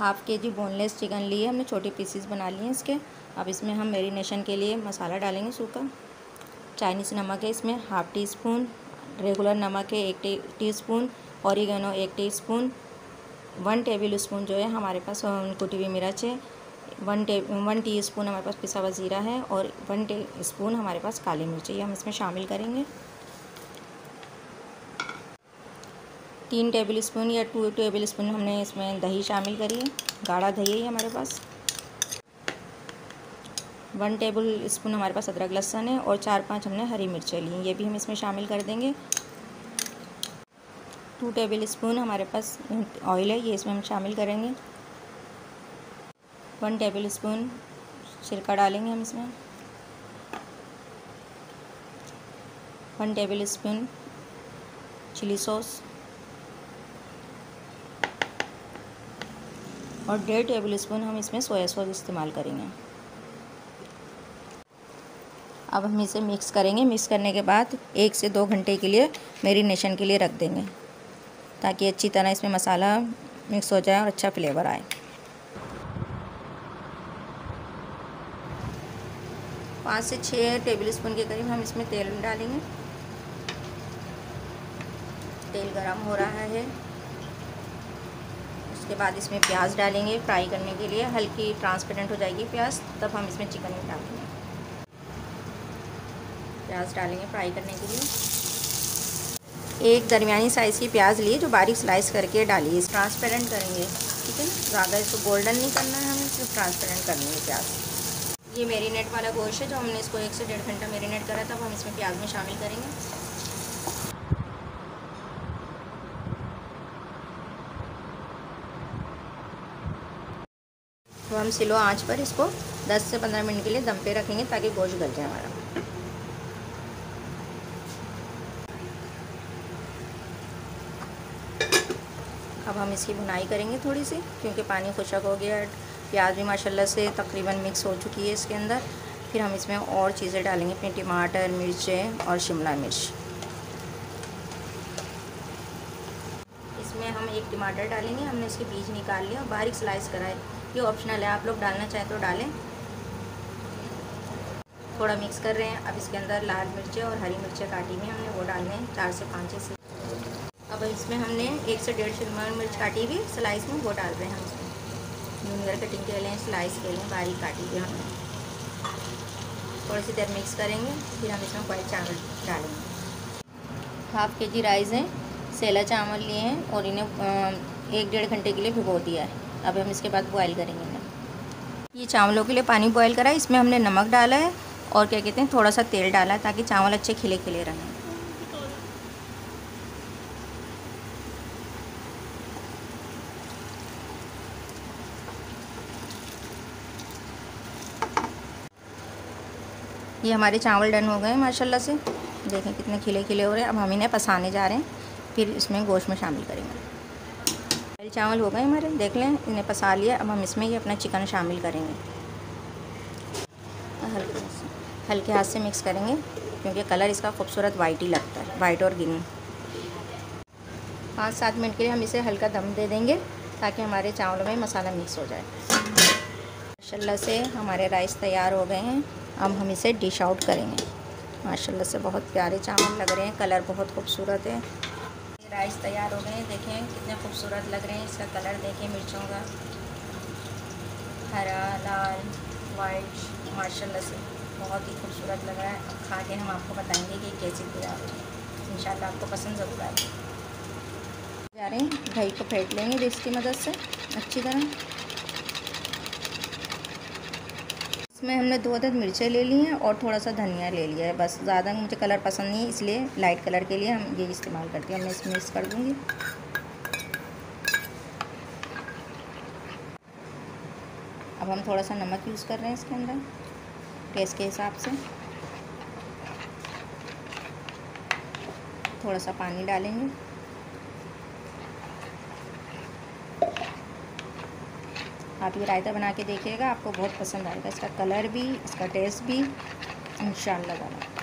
Half के जी boneless chicken लिए हमने, छोटे पीसीस बना लिए हैं इसके। अब इसमें हम मैरिनेशन के लिए मसाला डालेंगे सूखा। चाइनीज़ नमक है इसमें हाफ़ टी स्पून, रेगुलर नमक है 1 teaspoon, oregano 1 teaspoon, 1 tablespoon जो है हमारे पास कुटी हुई मिर्च है, 1 टीस्पून हमारे पास पिसा हुआ ज़ीरा है और 1 टीस्पून हमारे पास काली मिर्च है, ये हम इसमें शामिल करेंगे। 3 टेबल स्पून या 2 टेबल स्पून हमने इसमें दही शामिल करी है, गाढ़ा दही है हमारे पास। 1 टेबल स्पून हमारे पास अदरक लहसुन है और 4-5 हमने हरी मिर्चें ली, ये भी हम इसमें शामिल कर देंगे। 2 टेबल स्पून हमारे पास ऑयल है, ये इसमें हम शामिल करेंगे। 1 टेबल स्पून सिरका डालेंगे हम इसमें। 1 टेबल स्पून चिली सॉस और 1.5 टेबल स्पून हम इसमें सोया सॉस इस्तेमाल करेंगे। अब हम इसे मिक्स करेंगे। मिक्स करने के बाद 1 से 2 घंटे के लिए मैरिनेशन के लिए रख देंगे, ताकि अच्छी तरह इसमें मसाला मिक्स हो जाए और अच्छा फ्लेवर आए। 5 से 6 टेबल स्पून के करीब हम इसमें तेल डालेंगे। तेल गरम हो रहा है, उसके बाद इसमें प्याज डालेंगे फ्राई करने के लिए। हल्की ट्रांसपेरेंट हो जाएगी प्याज, तब हम इसमें चिकन डालेंगे। प्याज डालेंगे फ्राई करने के लिए। एक दरमियानी साइज़ की प्याज ली जो बारीक स्लाइस करके डालिए। ट्रांसपेरेंट करेंगे, ठीक है ना, ज़्यादा इसको गोल्डन नहीं करना है, हमें सिर्फ ट्रांसपेरेंट करनी है प्याज। ये मैरिनेट वाला गोश्त है जो हमने इसको 1 से 1.5 घंटा मैरिनेट करा था, अब हम इसमें प्याज में शामिल करेंगे। तो हम स्लो आंच पर इसको 10 से 15 मिनट के लिए दम पे रखेंगे ताकि गोश्त गल जाए हमारा। अब हम इसकी भुनाई करेंगे थोड़ी सी, क्योंकि पानी खुशक हो गया, प्याज भी माशाल्लाह से तकरीबन मिक्स हो चुकी है इसके अंदर। फिर हम इसमें और चीज़ें डालेंगे, अपने टमाटर, मिर्चें और शिमला मिर्च। इसमें हम 1 टमाटर डालेंगे, हमने इसके बीज निकाल लिया और बारीक स्लाइस करा है, ये ऑप्शनल है, आप लोग डालना चाहें तो डालें। थोड़ा मिक्स कर रहे हैं। अब इसके अंदर लाल मिर्चें और हरी मिर्चें काटी हुई हमने वो डालने हैं, 4 से 5 से। अब इसमें हमने 1 से 1.5 शिमला मिर्च काटी हुई स्लाइस में वो डाल रहे हैं हम इसमें। न्यूनर कटिंग के लिए, स्लाइस के लिए बारीक काटी हुई हमने। थोड़ी सी देर मिक्स करेंगे, फिर हम इसमें बॉइल्ड चावल डालेंगे। हाफ़ के जी राइस हैं, सेला चावल लिए हैं और इन्हें 1-1.5 घंटे के लिए भिगो दिया है। अब हम इसके बाद बॉयल करेंगे इन्हें। ये चावलों के लिए पानी बॉयल करा है, इसमें हमने नमक डाला है और क्या कहते हैं थोड़ा सा तेल डाला है, ताकि चावल अच्छे खिले खिले रहें। ये हमारे चावल डन हो गए माशाल्लाह से, देखें कितने खिले खिले हो रहे हैं। अब हम इन्हें पसाने जा रहे हैं, फिर इसमें गोश्त में शामिल करेंगे। चावल हो गए हमारे, देख लें, इन्हें पसा लिया। अब हम इसमें ये अपना चिकन शामिल करेंगे, हल्के हाथ से मिक्स करेंगे, क्योंकि कलर इसका खूबसूरत वाइट ही लगता है, वाइट और ग्रीन। 5-7 मिनट के लिए हम इसे हल्का दम दे देंगे, ताकि हमारे चावलों में मसाला मिक्स हो जाए। माशाल्लाह से हमारे राइस तैयार हो गए हैं। अब हम इसे डिश आउट करेंगे। माशाल्लाह से बहुत प्यारे चावल लग रहे हैं, कलर बहुत खूबसूरत है। राइस तैयार हो गए हैं, देखें कितने खूबसूरत लग रहे हैं। इसका कलर देखें, मिर्चों का हरा, लाल, वाइट, माशाल्लाह से बहुत ही खूबसूरत लग रहा है। अब खा के हम आपको बताएंगे कि कैसी तैयार है। इंशाल्लाह आपको पसंद ज़रूर आएगी। जा रहे हैं, दही को फेंट लेंगे डिश की मदद से अच्छी तरह। इसमें हमने 2 अदद मिर्चें ले ली हैं और थोड़ा सा धनिया ले लिया है, बस। ज़्यादा मुझे कलर पसंद नहीं है, इसलिए लाइट कलर के लिए हम ये इस्तेमाल करते हैं। मैं इसमें मिक्स कर दूँगी। अब हम थोड़ा सा नमक यूज़ कर रहे हैं इसके अंदर, टेस्ट के हिसाब से। थोड़ा सा पानी डालेंगे। आप ये रायता बना के देखिएगा, आपको बहुत पसंद आएगा। इसका कलर भी, इसका टेस्ट भी इंशाअल्लाह ताला।